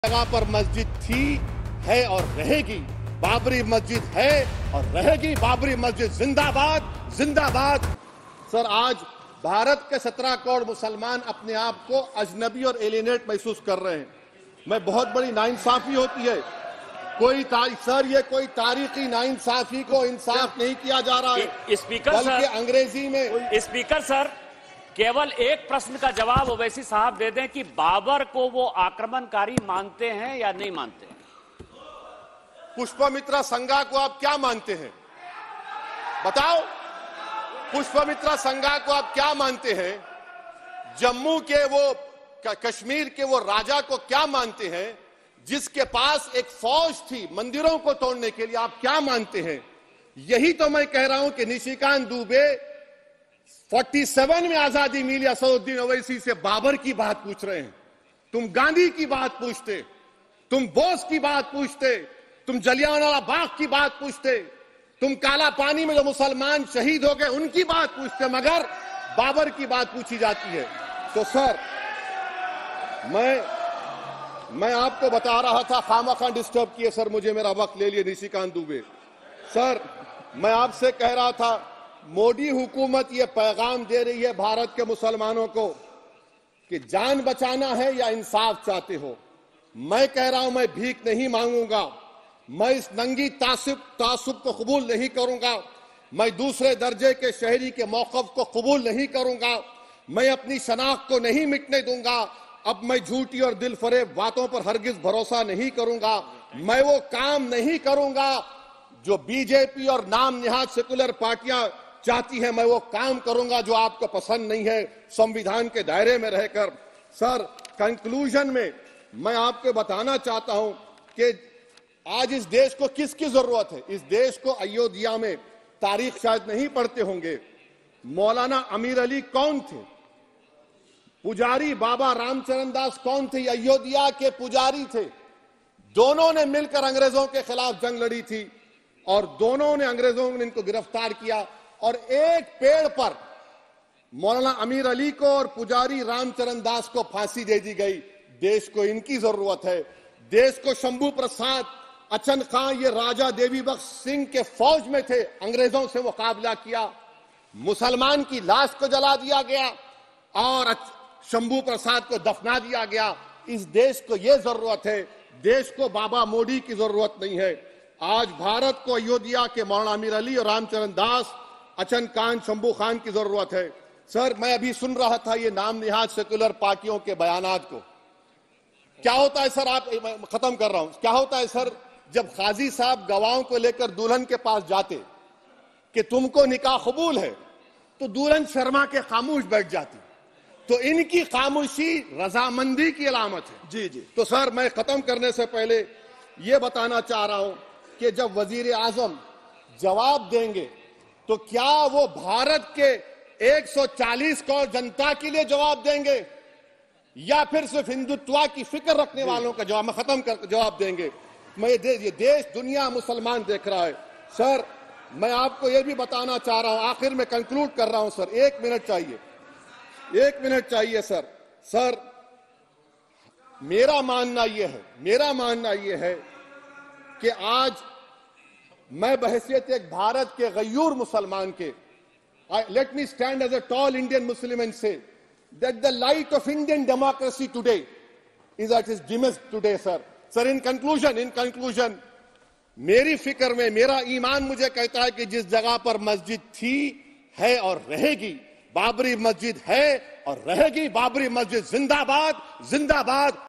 जगह पर मस्जिद थी, है और रहेगी। बाबरी मस्जिद है और रहेगी। बाबरी मस्जिद जिंदाबाद, जिंदाबाद। सर, आज भारत के 17 करोड़ मुसलमान अपने आप को अजनबी और एलियनेट महसूस कर रहे हैं। मैं बहुत बड़ी नाइंसाफी होती है। सर, ये कोई तारीखी नाइंसाफी को इंसाफ नहीं किया जा रहा है। स्पीकर बल्कि सर, अंग्रेजी में स्पीकर सर, केवल एक प्रश्न का जवाब ओवैसी साहब दे दें कि बाबर को वो आक्रमणकारी मानते हैं या नहीं मानते हैं? पुष्पमित्रा संघा को आप क्या मानते हैं? बताओ, पुष्पमित्रा संघा को आप क्या मानते हैं? जम्मू के वो कश्मीर के वो राजा को क्या मानते हैं जिसके पास एक फौज थी मंदिरों को तोड़ने के लिए? आप क्या मानते हैं? यही तो मैं कह रहा हूं कि निशिकांत दुबे 47 में आजादी मिली असदुद्दीन ओवैसी से बाबर की बात पूछ रहे हैं। तुम गांधी की बात पूछते, तुम बोस की बात पूछते, तुम जलियांवाला बाग की बात पूछते, तुम काला पानी में जो मुसलमान शहीद हो गए उनकी बात पूछते, मगर बाबर की बात पूछी जाती है। तो सर, मैं आपको बता रहा था, खामखा डिस्टर्ब किए सर, मुझे मेरा वक्त ले लिए निशिकांत दुबे। सर, मैं आपसे कह रहा था, मोदी हुकूमत ये पैगाम दे रही है भारत के मुसलमानों को कि जान बचाना है या इंसाफ चाहते हो। मैं कह रहा हूं, मैं भीख नहीं मांगूंगा, मैं इस नंगी तासुब को कबूल नहीं करूंगा, मैं दूसरे दर्जे के शहरी के मौक़िफ़ को कबूल नहीं करूंगा, मैं अपनी शनाख्त को नहीं मिटने दूंगा। अब मैं झूठी और दिल फरेब बातों पर हरगिज भरोसा नहीं करूंगा। मैं वो काम नहीं करूंगा जो बीजेपी और नाम निहाद सेकुलर पार्टियां चाहती है। मैं वो काम करूंगा जो आपको पसंद नहीं है, संविधान के दायरे में रहकर। सर, कंक्लूजन में मैं आपको बताना चाहता हूं कि आज इस देश को किसकी जरूरत है? इस देश को अयोध्या में, तारीख शायद नहीं पढ़ते होंगे, मौलाना अमीर अली कौन थे? पुजारी बाबा रामचरण दास कौन थे? अयोध्या के पुजारी थे। दोनों ने मिलकर अंग्रेजों के खिलाफ जंग लड़ी थी और दोनों ने, अंग्रेजों ने इनको गिरफ्तार किया और एक पेड़ पर मौलाना अमीर अली को और पुजारी रामचरण दास को फांसी दे दी गई। देश को इनकी जरूरत है। देश को शंभू प्रसाद, अचन खां, ये राजा देवी बख्श सिंह के फौज में थे, अंग्रेजों से मुकाबला किया, मुसलमान की लाश को जला दिया गया और शंभू प्रसाद को दफना दिया गया। इस देश को यह जरूरत है, देश को बाबा मोदी की जरूरत नहीं है। आज भारत को अयोध्या के मौलाना अमीर अली और रामचरण दास, अचन खान, शंभू खान की जरूरत है। सर, मैं अभी सुन रहा था ये नाम निहाद सेकुलर पार्टियों के बयानात को। क्या होता है सर, आप, खत्म कर रहा हूं, क्या होता है सर, जब काजी साहब गवाहों को लेकर दुल्हन के पास जाते कि तुमको निकाह कबूल है, तो दुल्हन शर्मा के खामोश बैठ जाती। तो इनकी खामोशी रजामंदी की अलामत है। जी जी। तो सर, मैं खत्म करने से पहले यह बताना चाह रहा हूं कि जब वजीर आजम जवाब देंगे तो क्या वो भारत के 140 करोड़ जनता के लिए जवाब देंगे या फिर सिर्फ हिंदुत्व की फिक्र रखने वालों का जवाब, मैं खत्म कर जवाब देंगे? ये देश, दुनिया, मुसलमान देख रहा है। सर, मैं आपको यह भी बताना चाह रहा हूं, आखिर में कंक्लूड कर रहा हूं सर, 1 मिनट चाहिए, 1 मिनट चाहिए सर। सर, मेरा मानना यह है कि आज मैं बहैसियत एक भारत के गयूर मुसलमान के, let me stand as a tall Indian Muslim and say that the light of Indian democracy today is at its dimmest today. Sir, in conclusion मेरी फिक्र में, मेरा ईमान मुझे कहता है कि जिस जगह पर मस्जिद थी, है और रहेगी, बाबरी मस्जिद है और रहेगी। बाबरी मस्जिद जिंदाबाद, जिंदाबाद।